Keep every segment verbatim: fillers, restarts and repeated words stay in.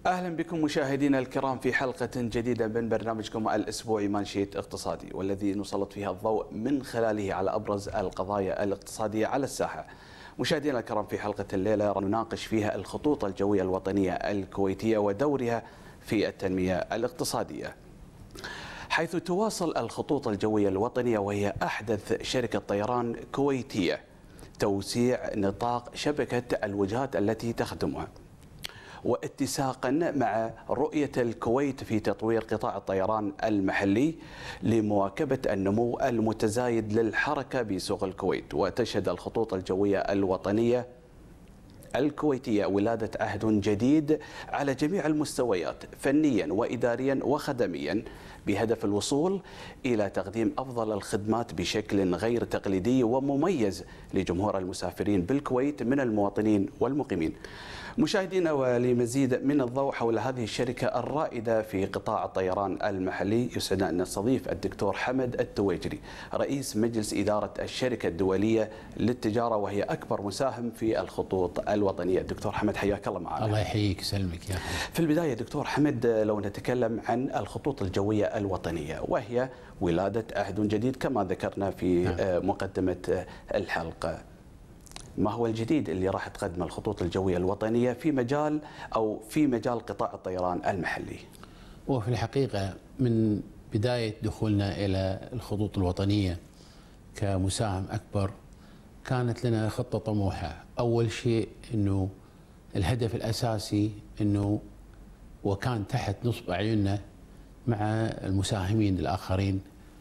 أهلا بكم مشاهدينا الكرام في حلقة جديدة من برنامجكم الأسبوعي مانشيت اقتصادي، والذي نسلط فيها الضوء من خلاله على أبرز القضايا الاقتصادية على الساحة. مشاهدينا الكرام، في حلقة الليلة نناقش فيها الخطوط الجوية الوطنية الكويتية ودورها في التنمية الاقتصادية، حيث تواصل الخطوط الجوية الوطنية وهي أحدث شركة طيران كويتية توسيع نطاق شبكة الوجهات التي تخدمها، واتساقا مع رؤية الكويت في تطوير قطاع الطيران المحلي لمواكبة النمو المتزايد للحركة بسوق الكويت. وتشهد الخطوط الجوية الوطنية الكويتية ولادة عهد جديد على جميع المستويات فنيا وإداريا وخدميا، بهدف الوصول إلى تقديم أفضل الخدمات بشكل غير تقليدي ومميز لجمهور المسافرين بالكويت من المواطنين والمقيمين. مشاهدينا، ولمزيد من الضوء حول هذه الشركة الرائدة في قطاع الطيران المحلي، يسعدنا أن نستضيف الدكتور حمد التويجري، رئيس مجلس إدارة الشركة الدولية للتجارة، وهي أكبر مساهم في الخطوط الوطنية. دكتور حمد، حياك الله معنا. الله يحييك ويسلمك يا أخي. في البداية دكتور حمد، لو نتكلم عن الخطوط الجوية الوطنية، وهي ولادة عهد جديد كما ذكرنا في مقدمة الحلقة، ما هو الجديد اللي راح تقدمه الخطوط الجوية الوطنية في مجال أو في مجال قطاع الطيران المحلي؟ وفي الحقيقة من بداية دخولنا إلى الخطوط الوطنية كمساهم أكبر كانت لنا خطة طموحة. أول شيء أنه الهدف الأساسي أنه وكان تحت نصب أعيننا مع المساهمين الآخرين،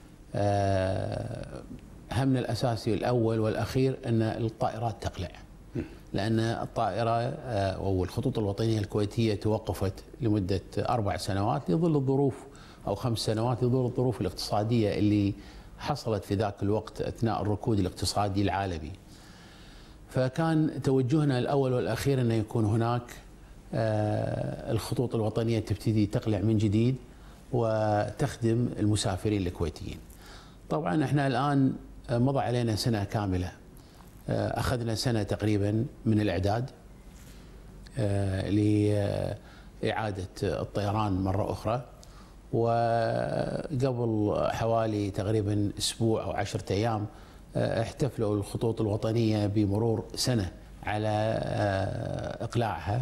همنا الأساسي الأول والأخير أن الطائرات تقلع، لأن الطائرة أو الخطوط الوطنية الكويتية توقفت لمدة أربع سنوات لظل الظروف أو خمس سنوات لظل الظروف الاقتصادية اللي حصلت في ذاك الوقت أثناء الركود الاقتصادي العالمي. فكان توجهنا الأول والأخير أن يكون هناك الخطوط الوطنية تبتدي تقلع من جديد وتخدم المسافرين الكويتيين. طبعا احنا الآن مضى علينا سنة كاملة، أخذنا سنة تقريبا من الإعداد لإعادة الطيران مرة أخرى، وقبل حوالي تقريبا أسبوع أو عشرة أيام احتفلوا الخطوط الوطنية بمرور سنة على إقلاعها،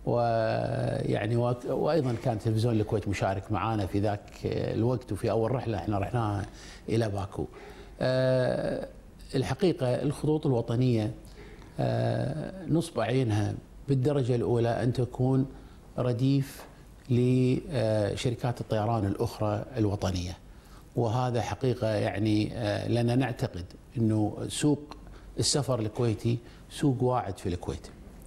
ويعني وايضا كان تلفزيون الكويت مشارك معنا في ذاك الوقت، وفي اول رحله احنا رحناها الى باكو. أه الحقيقه الخطوط الوطنيه أه نصب عينها بالدرجه الاولى ان تكون رديف لشركات الطيران الاخرى الوطنيه، وهذا حقيقه يعني أه لنا نعتقد انه سوق السفر الكويتي سوق واعد في الكويت.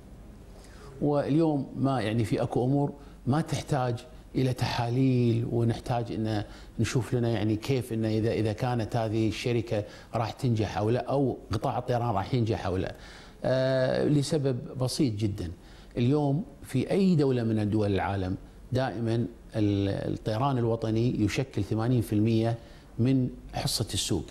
واليوم ما يعني في اكو امور ما تحتاج الى تحاليل ونحتاج ان نشوف لنا يعني كيف ان اذا اذا كانت هذه الشركه راح تنجح او لا، او قطاع الطيران راح ينجح او لا. آه لسبب بسيط جدا، اليوم في اي دوله من دول العالم دائما الطيران الوطني يشكل ثمانين بالمئة من حصه السوق،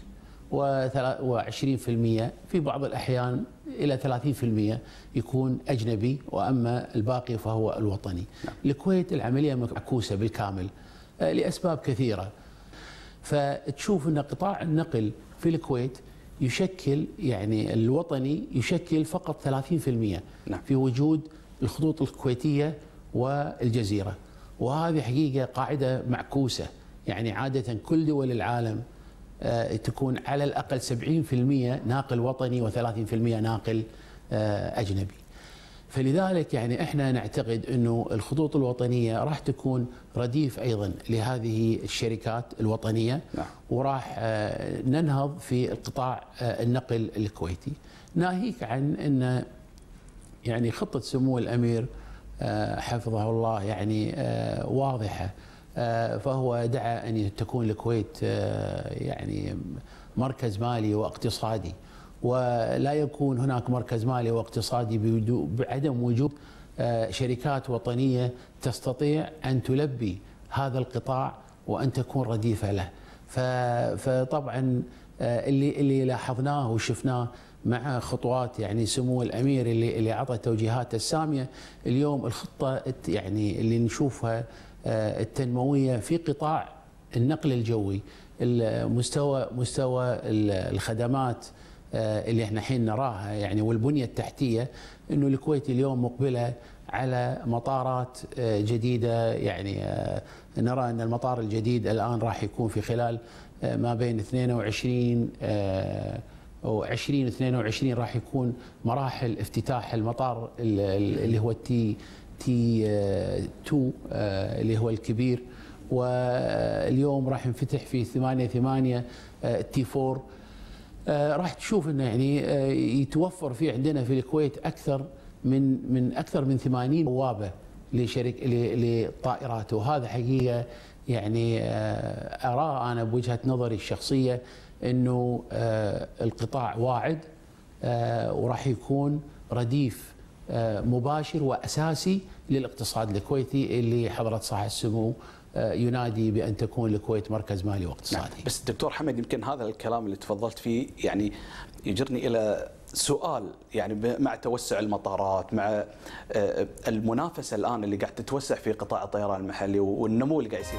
وعشرين بالمئة في بعض الأحيان إلى ثلاثين بالمئة يكون أجنبي، وأما الباقي فهو الوطني. نعم. الكويت العملية معكوسة بالكامل لأسباب كثيرة، فتشوف أن قطاع النقل في الكويت يشكل يعني الوطني يشكل فقط ثلاثين بالمئة. نعم. في وجود الخطوط الكويتية والجزيرة، وهذه حقيقة قاعدة معكوسة. يعني عادة كل دول العالم تكون على الأقل سبعين بالمئة ناقل وطني وثلاثين بالمئة ناقل أجنبي. فلذلك يعني احنا نعتقد أنه الخطوط الوطنية راح تكون رديف أيضا لهذه الشركات الوطنية. نعم. وراح ننهض في القطاع النقل الكويتي، ناهيك عن أن يعني خطة سمو الأمير حفظه الله يعني واضحة. فهو دعا أن تكون الكويت يعني مركز مالي واقتصادي، ولا يكون هناك مركز مالي واقتصادي بعدم وجود شركات وطنية تستطيع أن تلبي هذا القطاع وأن تكون رديفة له. فطبعا اللي اللي لاحظناه وشفناه مع خطوات يعني سمو الامير اللي اللي اعطى توجيهاته الساميه. اليوم الخطه يعني اللي نشوفها التنمويه في قطاع النقل الجوي، المستوى مستوى الخدمات اللي احنا الحين نراها يعني والبنيه التحتيه، انه الكويت اليوم مقبله على مطارات جديده. يعني نرى ان المطار الجديد الان راح يكون في خلال ما بين اثنين وعشرين و عشرين اثنين وعشرين راح يكون مراحل افتتاح المطار اللي هو التي تي اثنين اللي هو الكبير، واليوم راح ينفتح في ثمانية ثمانية تي أربعة. راح تشوف انه يعني يتوفر في عندنا في الكويت اكثر من من اكثر من ثمانين بوابه لشركه للطائرات، وهذا حقيقه يعني اراه انا بوجهه نظري الشخصيه انه القطاع واعد وراح يكون رديف مباشر واساسي للاقتصاد الكويتي اللي حضره صاحب السمو ينادي بأن تكون الكويت مركز مالي واقتصادي. نعم. بس دكتور حمد، يمكن هذا الكلام اللي تفضلت فيه يعني يجرني إلى سؤال، يعني مع توسع المطارات، مع المنافسة الآن اللي قاعد تتوسع في قطاع الطيران المحلي والنمو اللي قاعد يصير.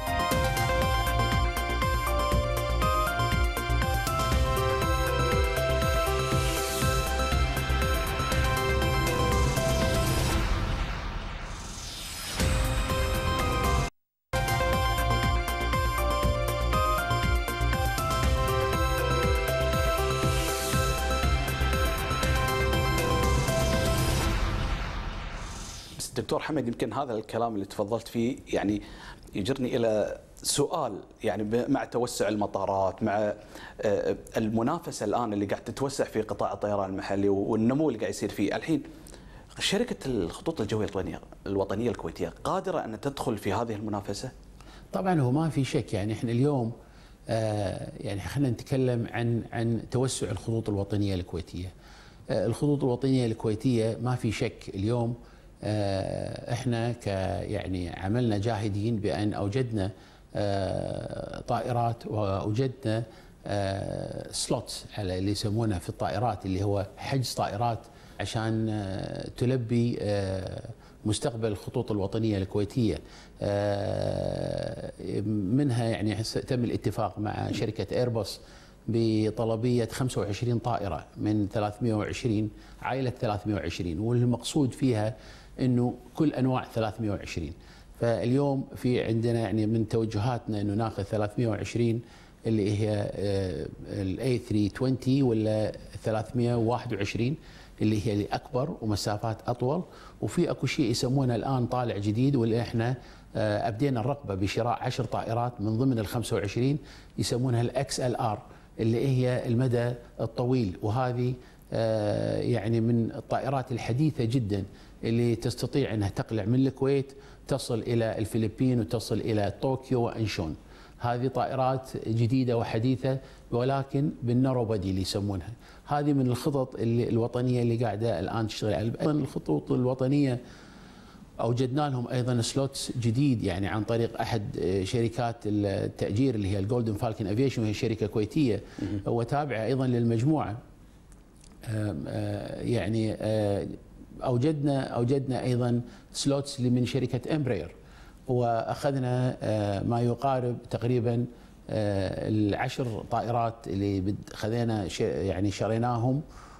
دكتور حمد، يمكن هذا الكلام اللي تفضلت فيه يعني يجرني إلى سؤال، يعني مع توسع المطارات، مع المنافسة الآن اللي قاعد تتوسع في قطاع الطيران المحلي والنمو اللي قاعد يصير فيه الحين، شركة الخطوط الجوية الوطنية الوطنية الكويتية قادرة أن تدخل في هذه المنافسة؟ طبعا هو ما في شك. يعني احنا اليوم آه يعني خلينا نتكلم عن عن توسع الخطوط الوطنية الكويتية. آه الخطوط الوطنية الكويتية ما في شك اليوم احنا ك يعني عملنا جاهدين بان اوجدنا طائرات واوجدنا سلوتس على اللي يسمونه في الطائرات اللي هو حجز طائرات عشان تلبي مستقبل الخطوط الوطنيه الكويتيه. منها يعني تم الاتفاق مع شركه ايرباص بطلبيه خمسة وعشرين طائره من ثلاثمئة وعشرين عائله ثلاثمئة وعشرين، والمقصود فيها انه كل انواع ثلاثمئة وعشرين. فاليوم في عندنا يعني من توجهاتنا انه ناخذ ثلاثمئة وعشرين اللي هي الاي ثلاثمئة وعشرين ولا ثلاثمئة وواحد وعشرين اللي هي الاكبر ومسافات اطول، وفي اكو شيء يسمونه الان طالع جديد واللي احنا ابدينا الرغبه بشراء عشر طائرات من ضمن ال خمسة وعشرين يسمونها الاكس ال ار اللي هي المدى الطويل، وهذه يعني من الطائرات الحديثه جدا اللي تستطيع انها تقلع من الكويت تصل الى الفلبين وتصل الى طوكيو وانشون. هذه طائرات جديده وحديثه ولكن بالنارو بادي اللي يسمونها. هذه من الخطط اللي الوطنيه اللي قاعده الان تشتغل على ايضا الخطوط الوطنيه. اوجدنا لهم ايضا سلوتس جديد يعني عن طريق احد شركات التاجير اللي هي الجولدن فالكن افيشن، وهي شركه كويتيه وتابعه ايضا للمجموعه. يعني اوجدنا اوجدنا ايضا سلوتس من شركه امبراير، واخذنا ما يقارب تقريبا العشر طائرات اللي خذينا يعني شريناهم،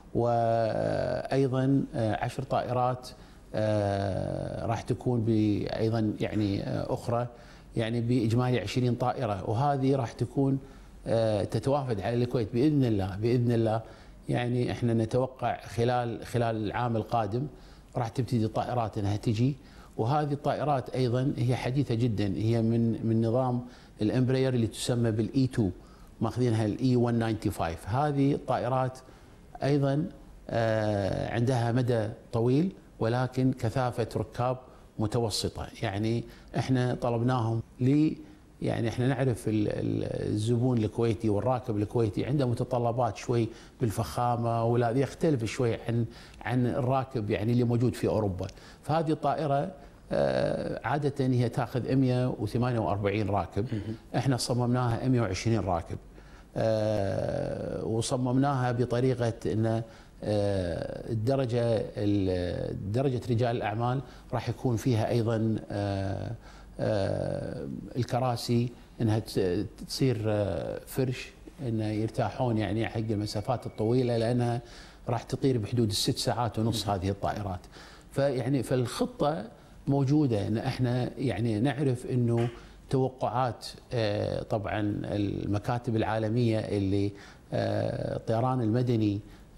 وايضا عشر طائرات راح تكون ايضا يعني اخرى يعني باجمالي عشرين طائره، وهذه راح تكون تتوافد على الكويت باذن الله باذن الله. يعني احنا نتوقع خلال خلال العام القادم راح تبتدي الطائرات انها تجي، وهذه الطائرات ايضا هي حديثه جدا، هي من من نظام الامبراير اللي تسمى بالاي اثنين، ماخذينها الاي مئة وخمسة وتسعين. هذه الطائرات ايضا عندها مدى طويل ولكن كثافه ركاب متوسطه. يعني احنا طلبناهم لي يعني احنا نعرف الزبون الكويتي والراكب الكويتي عنده متطلبات شوي بالفخامه ولا يختلف شوي عن عن الراكب يعني اللي موجود في اوروبا. فهذه الطائره عاده هي تاخذ مئة وثمانية وأربعين راكب، احنا صممناها مئة وعشرين راكب، وصممناها بطريقه ان الدرجه درجه رجال الاعمال راح يكون فيها ايضا الكراسي انها تصير فرش، انه يرتاحون يعني حق المسافات الطويله، لانها راح تطير بحدود الست ساعات ونص هذه الطائرات. فيعني فالخطه موجوده، ان احنا يعني نعرف انه توقعات طبعا المكاتب العالميه اللي الطيران المدني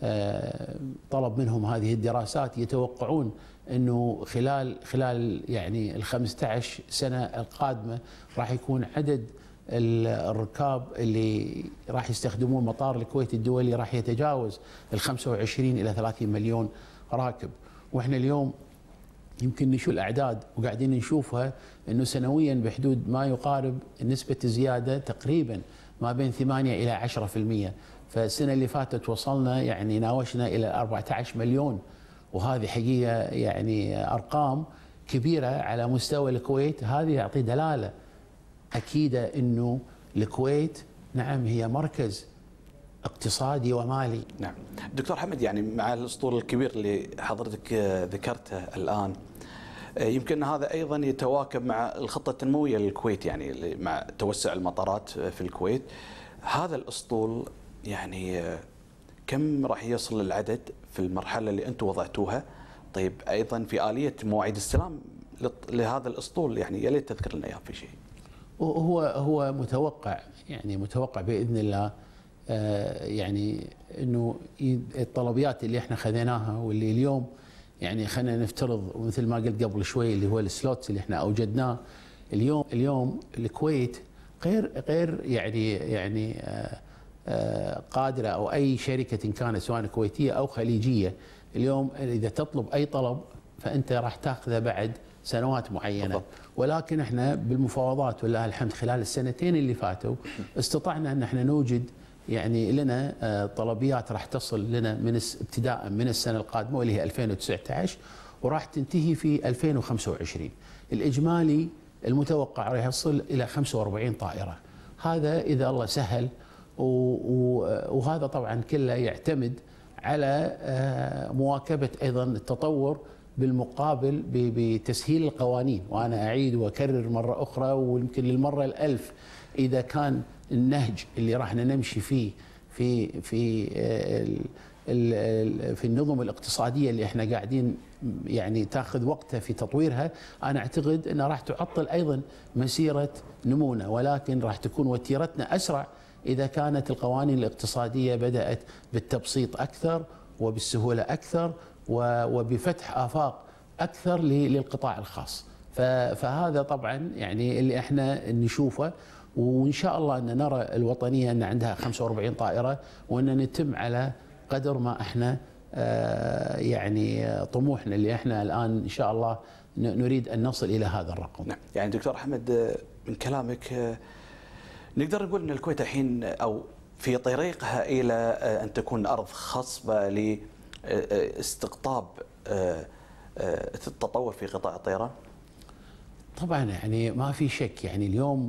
طلب منهم هذه الدراسات، يتوقعون انه خلال خلال يعني ال خمسة عشر سنه القادمه راح يكون عدد الركاب اللي راح يستخدمون مطار الكويت الدولي راح يتجاوز ال خمسة وعشرين الى ثلاثين مليون راكب. واحنا اليوم يمكن نشوف الاعداد وقاعدين نشوفها انه سنويا بحدود ما يقارب نسبه الزياده تقريبا ما بين ثمانية الى عشرة بالمئة. فالسنه اللي فاتت وصلنا يعني ناوشنا الى أربعة عشر مليون، وهذه حقيقه يعني ارقام كبيره على مستوى الكويت. هذه يعطي دلاله اكيده انه الكويت نعم هي مركز اقتصادي ومالي. نعم دكتور حمد، يعني مع الاسطول الكبير اللي حضرتك ذكرته الان، يمكن هذا ايضا يتواكب مع الخطه التنمويه للكويت، يعني مع توسع المطارات في الكويت. هذا الاسطول يعني كم راح يصل العدد في المرحله اللي انتم وضعتوها؟ طيب ايضا في اليه مواعيد السلام لهذا الاسطول، يعني يا ليت تذكر لنا اياه في شيء. هو هو متوقع يعني متوقع باذن الله يعني انه الطلبيات اللي احنا خذيناها واللي اليوم يعني خلينا نفترض مثل ما قلت قبل شوي اللي هو السلوتس اللي احنا اوجدناه اليوم. اليوم الكويت غير غير يعني يعني قادره، او اي شركه كانت سواء كويتيه او خليجيه اليوم اذا تطلب اي طلب فانت راح تاخذه بعد سنوات معينه. بالضبط. ولكن احنا بالمفاوضات ولله الحمد خلال السنتين اللي فاتوا استطعنا ان احنا نوجد يعني لنا طلبيات راح تصل لنا من ابتداء من السنه القادمه واللي هي ألفين وتسعة عشر وراح تنتهي في ألفين وخمسة وعشرين. الاجمالي المتوقع راح يصل الى خمسة وأربعين طائره، هذا اذا الله سهل. وهذا طبعا كله يعتمد على مواكبه ايضا التطور بالمقابل بتسهيل القوانين. وانا اعيد واكرر مره اخرى ويمكن للمره الالف، اذا كان النهج اللي راح نمشي فيه في في في النظم الاقتصاديه اللي احنا قاعدين يعني تاخذ وقتها في تطويرها، انا اعتقد انها راح تعطل ايضا مسيره نمونا، ولكن راح تكون وتيرتنا اسرع اذا كانت القوانين الاقتصاديه بدات بالتبسيط اكثر وبالسهوله اكثر وبفتح آفاق أكثر للقطاع الخاص. فهذا طبعا يعني اللي احنا نشوفه، وإن شاء الله أن نرى الوطنية أن عندها خمسة وأربعين طائرة، وأن نتم على قدر ما احنا يعني طموحنا اللي احنا الآن إن شاء الله نريد أن نصل إلى هذا الرقم. نعم. يعني دكتور أحمد من كلامك نقدر نقول أن الكويت الحين أو في طريقها إلى أن تكون أرض خصبة ل استقطاب التطور في قطاع الطيران؟ طبعا يعني ما في شك، يعني اليوم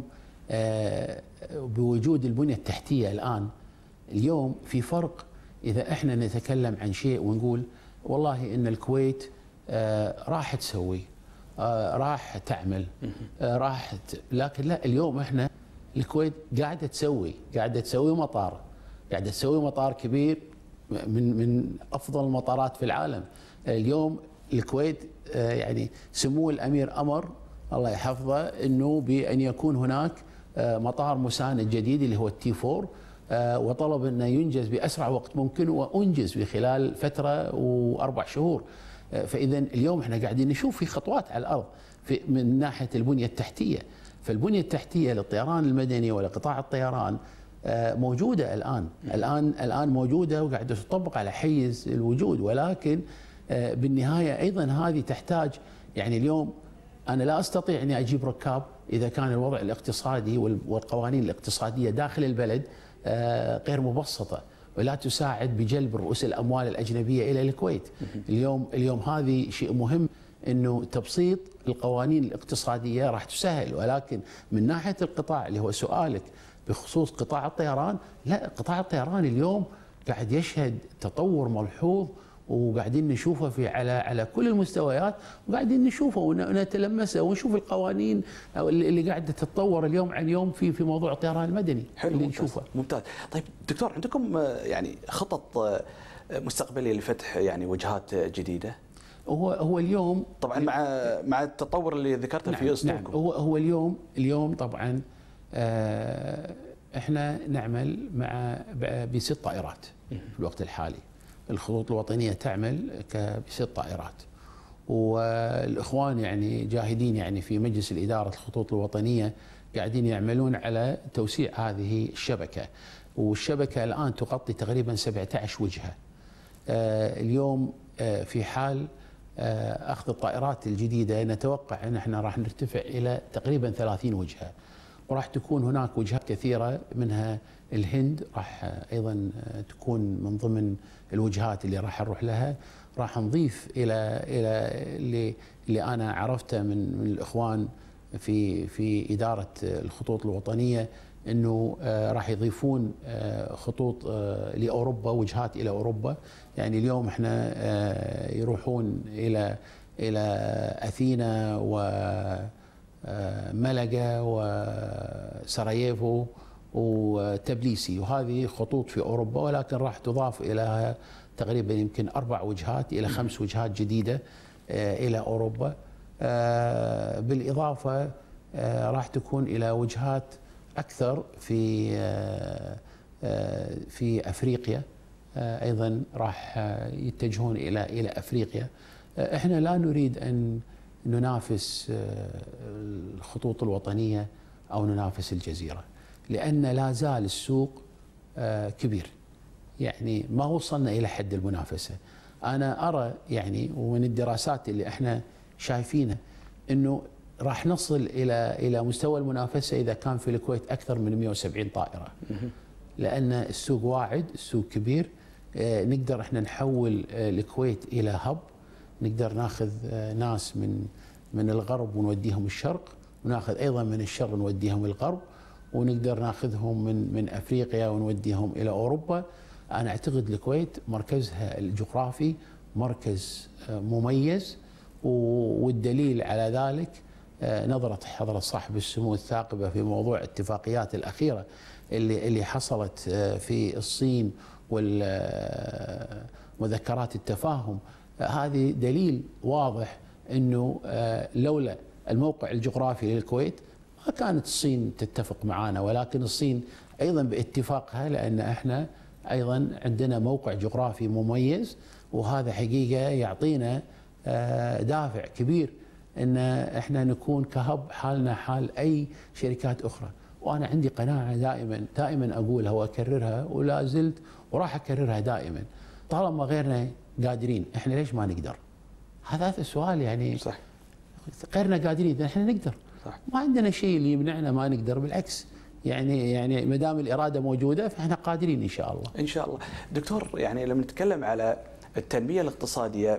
بوجود البنية التحتية الآن اليوم في فرق. إذا احنا نتكلم عن شيء ونقول والله إن الكويت راح تسوي راح تعمل راح، لكن لا، اليوم احنا الكويت قاعدة تسوي قاعدة تسوي مطار قاعدة تسوي مطار كبير من من افضل المطارات في العالم. اليوم الكويت يعني سمو الامير امر الله يحفظه انه بان يكون هناك مطار مساند جديد اللي هو التي فور، وطلب انه ينجز باسرع وقت ممكن، وانجز في خلال فتره واربع شهور. فاذا اليوم احنا قاعدين نشوف في خطوات على الارض في من ناحيه البنيه التحتيه. فالبنيه التحتيه للطيران المدني ولقطاع الطيران موجودة الآن الآن الآن موجودة وقاعدة تطبق على حيز الوجود، ولكن بالنهاية أيضا هذه تحتاج، يعني اليوم أنا لا أستطيع أني أجيب ركاب إذا كان الوضع الاقتصادي والقوانين الاقتصادية داخل البلد غير مبسطة ولا تساعد بجلب رؤوس الأموال الأجنبية إلى الكويت. اليوم اليوم هذه شيء مهم، انه تبسيط القوانين الاقتصاديه راح تسهل، ولكن من ناحيه القطاع اللي هو سؤالك بخصوص قطاع الطيران، لا، قطاع الطيران اليوم قاعد يشهد تطور ملحوظ، وقاعدين نشوفه في على على كل المستويات، وقاعدين نشوفه ونتلمسه ونشوف القوانين اللي قاعده تتطور اليوم عن يوم في في موضوع الطيران المدني. حلو، اللي ممتاز نشوفه. ممتاز. طيب دكتور، عندكم يعني خطط مستقبليه لفتح يعني وجهات جديده؟ هو هو اليوم طبعا مع مع التطور اللي ذكرته نعم في اسلوبكم. نعم هو هو اليوم اليوم طبعا آه احنا نعمل مع بست طائرات في الوقت الحالي. الخطوط الوطنيه تعمل بست طائرات، والاخوان يعني جاهدين يعني في مجلس الاداره الخطوط الوطنيه قاعدين يعملون على توسيع هذه الشبكه، والشبكه الان تغطي تقريبا سبعة عشر وجهه. آه اليوم آه في حال آه اخذ الطائرات الجديده نتوقع ان احنا راح نرتفع الى تقريبا ثلاثين وجهه، وراح تكون هناك وجهات كثيره منها الهند راح ايضا تكون من ضمن الوجهات اللي راح نروح لها. راح نضيف الى الى اللي, اللي انا عرفته من من الاخوان في في اداره الخطوط الوطنيه انه راح يضيفون خطوط لاوروبا، وجهات الى اوروبا. يعني اليوم احنا يروحون الى الى اثينا وملقا وسراييفو وتبليسي، وهذه خطوط في اوروبا، ولكن راح تضاف الى تقريبا يمكن اربع وجهات الى خمس وجهات جديده الى اوروبا. بالاضافه راح تكون الى وجهات اكثر في في افريقيا، ايضا راح يتجهون الى الى افريقيا. احنا لا نريد ان ننافس الخطوط الوطنيه او ننافس الجزيره، لأن لا زال السوق كبير، يعني ما وصلنا إلى حد المنافسة. أنا أرى يعني ومن الدراسات اللي احنا شايفينها أنه راح نصل إلى إلى مستوى المنافسة إذا كان في الكويت أكثر من مئة وسبعين طائرة، لأن السوق واعد، السوق كبير. نقدر احنا نحول الكويت إلى هب، نقدر ناخذ ناس من من الغرب ونوديهم الشرق، وناخذ أيضا من الشرق نوديهم الغرب، ونقدر ناخذهم من من افريقيا ونوديهم الى اوروبا. انا اعتقد الكويت مركزها الجغرافي مركز مميز، والدليل على ذلك نظره حضره صاحب السمو الثاقبه في موضوع الاتفاقيات الاخيره اللي اللي حصلت في الصين والمذكرات التفاهم. هذه دليل واضح انه لولا الموقع الجغرافي للكويت ما كانت الصين تتفق معنا، ولكن الصين ايضا باتفاقها، لان احنا ايضا عندنا موقع جغرافي مميز، وهذا حقيقه يعطينا دافع كبير ان احنا نكون كهب حالنا حال اي شركات اخرى. وانا عندي قناعه دائما دائما اقولها واكررها ولا زلت وراح اكررها دائما، طالما غيرنا قادرين احنا ليش ما نقدر؟ هذا السؤال يعني صح. غيرنا قادرين احنا نقدر. صح. ما عندنا شيء اللي يمنعنا ما نقدر، بالعكس يعني يعني ما دام الاراده موجوده فاحنا قادرين ان شاء الله. ان شاء الله. دكتور، يعني لما نتكلم على التنميه الاقتصاديه،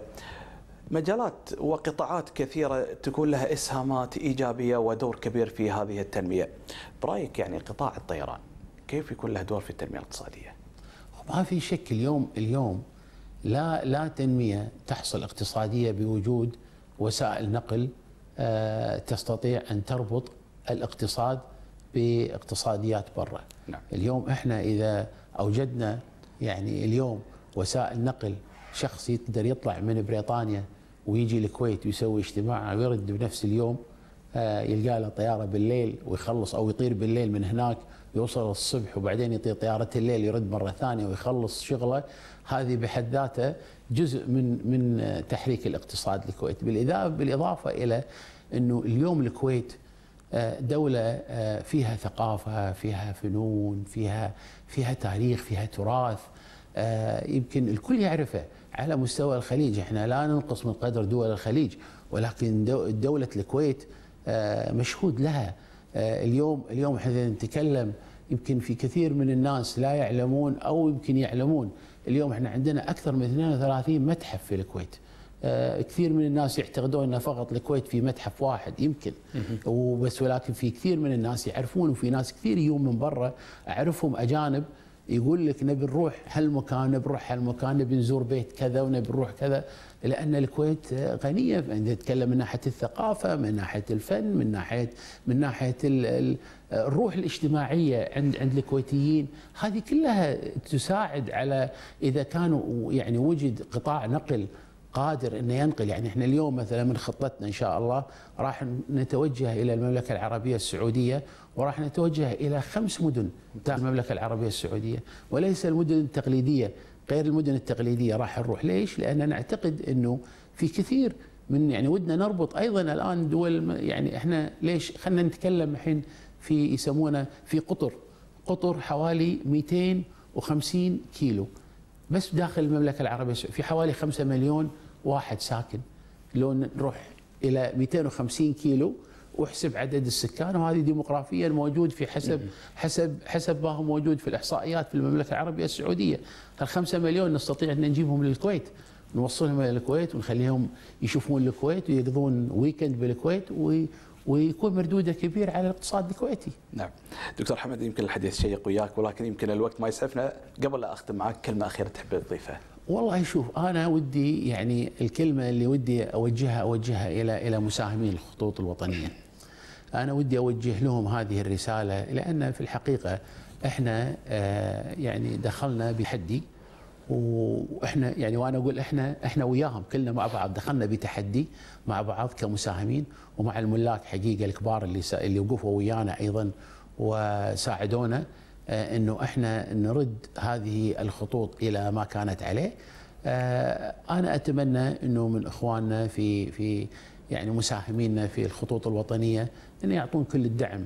مجالات وقطاعات كثيره تكون لها اسهامات ايجابيه ودور كبير في هذه التنميه. برايك يعني قطاع الطيران كيف يكون له دور في التنميه الاقتصاديه؟ ما في شك اليوم اليوم لا لا تنميه تحصل اقتصاديه بوجود وسائل نقل تستطيع أن تربط الاقتصاد باقتصاديات برا. نعم. اليوم احنا إذا أوجدنا يعني اليوم وسائل نقل، شخص يقدر يطلع من بريطانيا ويجي الكويت ويسوي اجتماع ويرد بنفس اليوم، يلقى له طيارة بالليل ويخلص، أو يطير بالليل من هناك يوصل الصبح وبعدين يطير طيارة الليل يرد مرة ثانية ويخلص شغله. هذه بحد ذاتها جزء من من تحريك الاقتصاد الكويت. بالإضافة إلى أنه اليوم الكويت دولة فيها ثقافة، فيها فنون، فيها فيها تاريخ، فيها تراث يمكن الكل يعرفه على مستوى الخليج. احنا لا ننقص من قدر دول الخليج، ولكن دولة الكويت مشهود لها. اليوم اليوم احنا نتكلم يمكن في كثير من الناس لا يعلمون او يمكن يعلمون، اليوم احنا عندنا اكثر من اثنين وثلاثين متحف في الكويت. كثير من الناس يعتقدون ان فقط الكويت في متحف واحد يمكن وبس، ولكن في كثير من الناس يعرفون، وفي ناس كثير يجون من برا اعرفهم اجانب يقول لك نبي نروح هالمكان، نبي نروح هالمكان، نبي نزور بيت كذا ونبي نروح كذا، لان الكويت غنيه نتكلم من ناحيه الثقافه، من ناحيه الفن، من ناحيه من ناحيه الروح الاجتماعيه عند عند الكويتيين، هذه كلها تساعد على اذا كانوا يعني وجد قطاع نقل قادر انه ينقل. يعني احنا اليوم مثلا من خطتنا ان شاء الله راح نتوجه الى المملكه العربيه السعوديه، وراح نتوجه الى خمس مدن داخل المملكه العربيه السعوديه، وليس المدن التقليديه، غير المدن التقليديه راح نروح. ليش؟ لان نعتقد انه في كثير من يعني ودنا نربط ايضا الان دول، يعني احنا ليش خلينا نتكلم الحين في يسمونه في قطر، قطر حوالي مئتين وخمسين كيلو بس داخل المملكه العربيه السعوديه، في حوالي خمسة مليون واحد ساكن. لو نروح الى مئتين وخمسين كيلو واحسب عدد السكان، وهذه ديموغرافيا موجود في حسب حسب حسب ما هو موجود في الاحصائيات في المملكه العربيه السعوديه. الخمسة مليون نستطيع ان نجيبهم للكويت، نوصلهم الى الكويت ونخليهم يشوفون الكويت ويقضون ويكند بالكويت، ويكون مردوده كبير على الاقتصاد الكويتي. نعم دكتور حمد، يمكن الحديث شيق وياك ولكن يمكن الوقت ما يسعفنا. قبل لا اختم معك كلمه اخيره تحب تضيفها؟ والله شوف، انا ودي يعني الكلمه اللي ودي اوجهها اوجهها الى الى مساهمين الخطوط الوطنيه. انا ودي اوجه لهم هذه الرساله، لان في الحقيقه احنا آه يعني دخلنا بتحدي، واحنا يعني وانا اقول احنا احنا وياهم كلنا مع بعض دخلنا بتحدي مع بعض كمساهمين، ومع الملاك حقيقه الكبار اللي اللي وقفوا ويانا ايضا وساعدونا انه احنا نرد هذه الخطوط الى ما كانت عليه. انا اتمنى انه من اخواننا في في يعني مساهمينا في الخطوط الوطنيه ان يعطون كل الدعم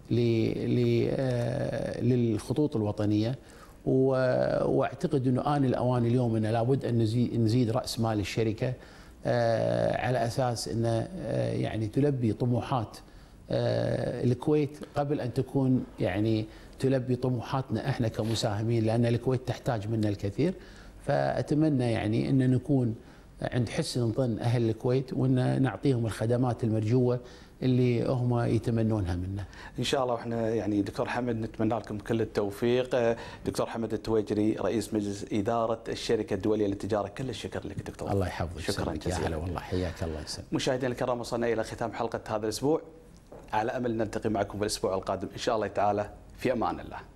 للخطوط الوطنيه، واعتقد انه آن الاوان اليوم انه لابد ان نزيد راس مال الشركه على اساس انه يعني تلبي طموحات الكويت قبل ان تكون يعني تلبي طموحاتنا احنا كمساهمين، لان الكويت تحتاج منا الكثير. فاتمنى يعني ان نكون عند حسن ظن اهل الكويت، وان نعطيهم الخدمات المرجوه اللي هم يتمنونها منا. ان شاء الله. واحنا يعني دكتور حمد نتمنى لكم كل التوفيق. دكتور حمد التويجري رئيس مجلس اداره الشركه الدوليه للتجاره، كل الشكر لك دكتور. الله يحفظك. شكرا جزيلا. يا هلا والله، حياك الله يسلمك. مشاهدينا الكرام، وصلنا الى ختام حلقه هذا الاسبوع، على امل نلتقي معكم في الاسبوع القادم ان شاء الله تعالى. في امان الله.